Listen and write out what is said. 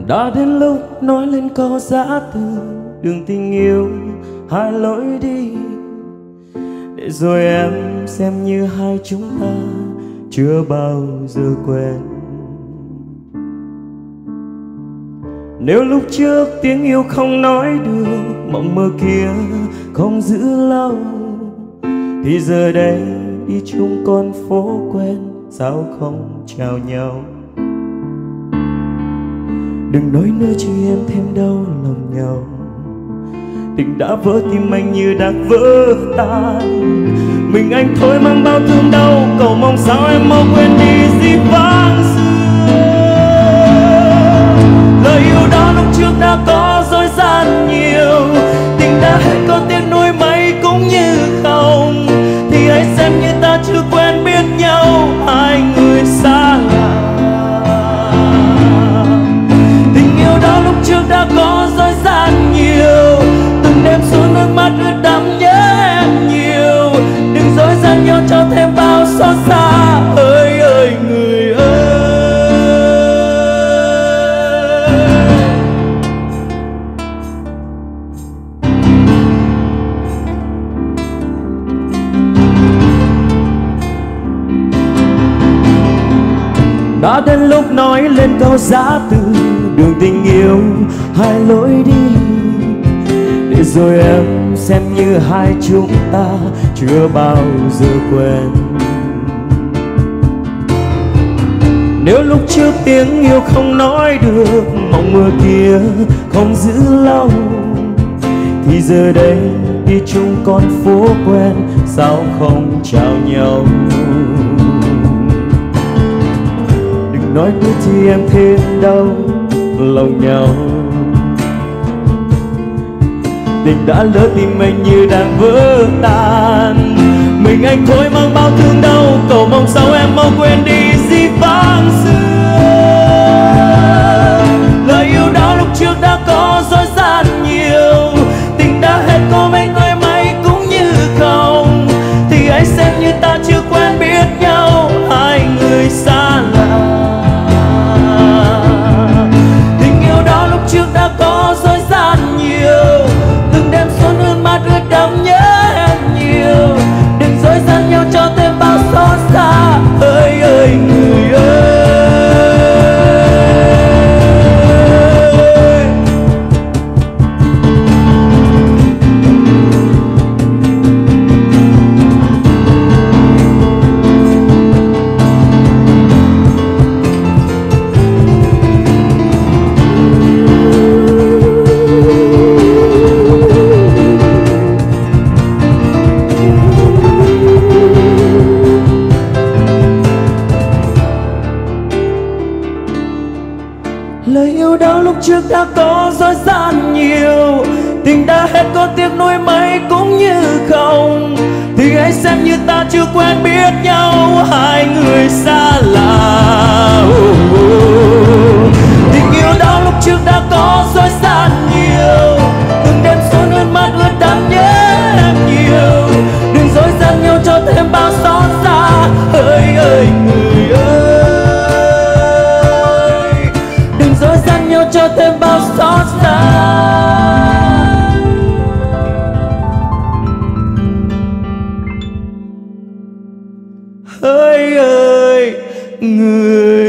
Đã đến lúc nói lên câu giã từ, đường tình yêu hai lối đi, để rồi em xem như hai chúng ta chưa bao giờ quen. Nếu lúc trước tiếng yêu không nói được, mộng mơ kia không giữ lâu, thì giờ đây đi chung con phố quen, sao không chào nhau. Đừng nói nữa chứ em thêm đau lòng nhau, tình đã vỡ tim anh như đã vỡ tan. Mình anh thôi mang bao thương đau, cầu mong sao em mau quên đi dĩ vãng xưa. Lời yêu đó lúc trước đã có dối gian nhiều, tình đã hết có tiếc nuối mấy cũng như không. Thì hãy xem như ta chưa quen biết nhau, hai người xa lạ. Tình yêu đó lúc trước đã có dối gian nhiều, từng đêm xuống nước mắt ướt đẫm nhớ em nhiều. Đừng dối gian nhau cho thêm bao xót xa, ơi ơi người ơi. Đã đến lúc nói lên câu giã từ, đường tình yêu hai lối đi, để rồi em xem như hai chúng ta chưa bao giờ quen. Nếu lúc trước tiếng yêu không nói được, mộng mơ kia không giữ lâu, thì giờ đây đi chung con phố quen, sao không chào nhau. Đừng nói nữa thì em thêm đau lòng nhau, tình đã lỡ tim anh như đang vỡ tan. Mình anh thôi mang bao thương đau, cầu mong sao em mau quên đi dĩ vãng xưa. Lời yêu đó lúc trước đã có dối gian nhiều, tình đã hết có mấy người may cũng như không. Thì hãy xem như ta chưa quen biết nhau, hai người xa lạ. Tình yêu đó lúc trước đã có dối gian nhiều, từng đêm xuống nước mắt ướt đẫm nhớ em nhiều. Đừng dối gian nhau cho thêm bao xót xa, ơi ơi người ơi. Lời yêu đó lúc trước đã có dối gian nhiều, tình đã hết có tiếc nuối mấy cũng như không. Thì hãy xem như ta chưa quen biết nhau, hai người xa lạ. Tình yêu đó lúc trước đã có dối gian nhiều, từng đêm xuống nước mắt ướt đẫm nhớ em nhiều. Đừng dối gian nhau cho thêm bao xót xa, ơi ơi người ơi. Dối gian nhau cho thêm bao xót xa, ơi ơi người